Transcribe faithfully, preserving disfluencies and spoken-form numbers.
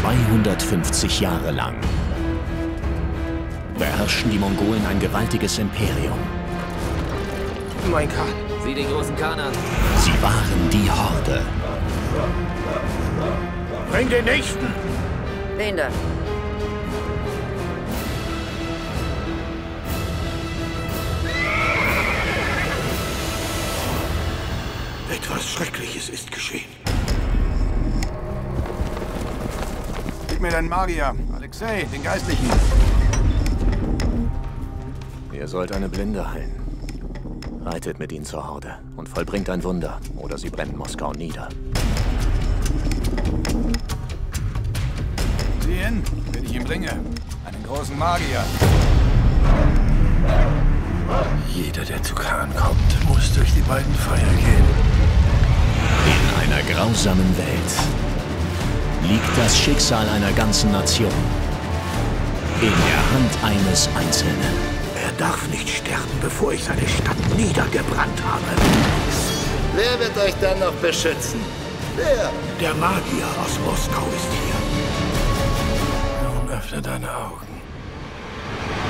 zweihundertfünfzig Jahre lang beherrschten die Mongolen ein gewaltiges Imperium. Mein Kahn. Sieh den großen Kahn an. Sie waren die Horde. Bring den Nächsten! Wen da? Etwas Schreckliches ist geschehen. Gib mir deinen Magier. Alexei, den Geistlichen. Ihr sollt eine Blinde heilen. Reitet mit ihnen zur Horde und vollbringt ein Wunder, oder sie brennen Moskau nieder. Sieh hin, wen ich ihm bringe. Einen großen Magier. Jeder, der zu Kahn kommt, muss durch die beiden Feuer gehen. In einer grausamen Welt liegt das Schicksal einer ganzen Nation in der Hand eines Einzelnen. Er darf nicht sterben, bevor ich seine Stadt niedergebrannt habe. Wer wird euch dann noch beschützen? Wer? Der Magier aus Moskau ist hier. Nun öffne deine Augen.